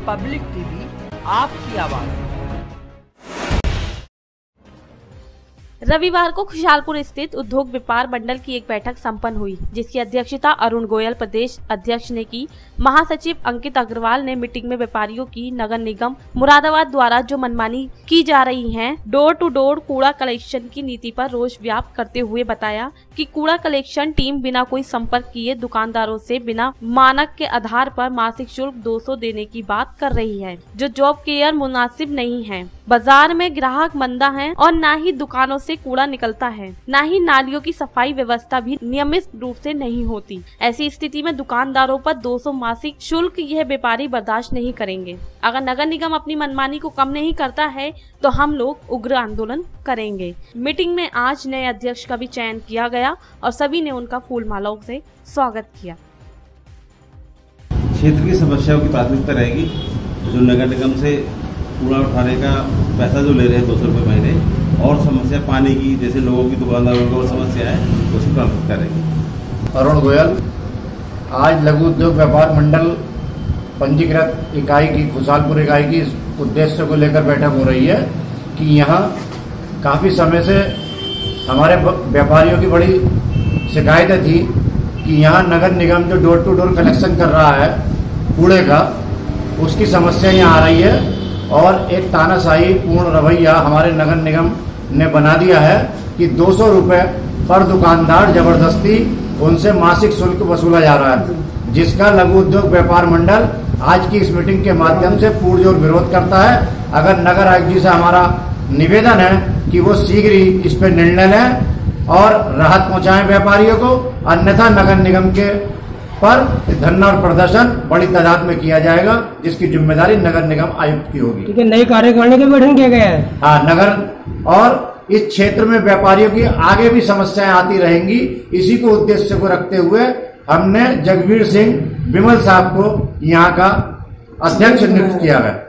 Public TV, आपकी आवाज। रविवार को खुशहालपुर स्थित उद्योग व्यापार मंडल की एक बैठक संपन्न हुई, जिसकी अध्यक्षता अरुण गोयल प्रदेश अध्यक्ष ने की। महासचिव अंकित अग्रवाल ने मीटिंग में व्यापारियों की नगर निगम मुरादाबाद द्वारा जो मनमानी की जा रही है, डोर टू डोर कूड़ा कलेक्शन की नीति पर रोष व्यक्त करते हुए बताया कि कूड़ा कलेक्शन टीम बिना कोई संपर्क किए दुकानदारों से बिना मानक के आधार पर मासिक शुल्क 200 देने की बात कर रही है, जो जॉब केयर मुनासिब नहीं है। बाजार में ग्राहक मंदा है और न ही दुकानों से कूड़ा निकलता है, न ही नालियों की सफाई व्यवस्था भी नियमित रूप से नहीं होती। ऐसी स्थिति में दुकानदारों पर 200 मासिक शुल्क यह व्यापारी बर्दाश्त नहीं करेंगे। अगर नगर निगम अपनी मनमानी को कम नहीं करता है तो हम लोग उग्र आंदोलन करेंगे। मीटिंग में आज नए अध्यक्ष का भी चयन किया गया और सभी ने उनका फूल मालाओं से स्वागत किया। क्षेत्र की समस्याओं की प्राथमिकता रहेगी। जो नगर निगम से कूड़ा उठाने का पैसा जो ले रहे हैं 200 रुपये महीने, और समस्या पानी की, जैसे लोगों की दुकानदारों की और समस्या है, उसकी प्राथमिकता रहेगी। अरुण गोयल, आज लघु उद्योग व्यापार मंडल पंजीकृत इकाई की खुशहालपुर इकाई की इस उद्देश्य को लेकर बैठक हो रही है कि यहाँ काफ़ी समय से हमारे व्यापारियों की बड़ी शिकायतें थी कि यहाँ नगर निगम जो डोर टू डोर कलेक्शन कर रहा है कूड़े का, उसकी समस्या यहाँ आ रही है और एक तानाशाही पूर्ण रवैया हमारे नगर निगम ने बना दिया है कि 200 रुपये पर दुकानदार जबरदस्ती उनसे मासिक शुल्क वसूला जा रहा है, जिसका लघु उद्योग व्यापार मंडल आज की इस मीटिंग के माध्यम से पुरजोर विरोध करता है। अगर नगर आयुक्त जी से हमारा निवेदन है कि वो शीघ्र ही इस पर निर्णय लें और राहत पहुंचाएं व्यापारियों को, अन्यथा नगर निगम के पर धरना और प्रदर्शन बड़ी तादाद में किया जाएगा, जिसकी जिम्मेदारी नगर निगम आयुक्त की होगी। ठीक है, नई कार्यकारिणी का गठन किया गया है। हाँ, नगर और इस क्षेत्र में व्यापारियों की आगे भी समस्याएं आती रहेंगी। इसी को उद्देश्य को रखते हुए हमने जगवीर सिंह विमल साहब को यहाँ का अध्यक्ष नियुक्त किया है।